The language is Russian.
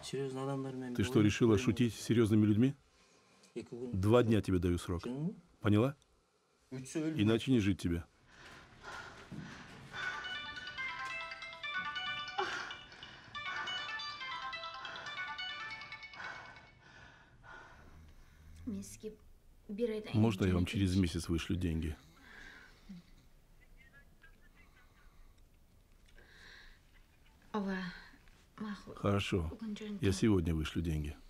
Ты что, решила шутить с серьезными людьми? 2 дня тебе даю срок. Поняла? Иначе не жить тебе. Можно я вам через месяц вышлю деньги? Хорошо. Я сегодня вышлю деньги.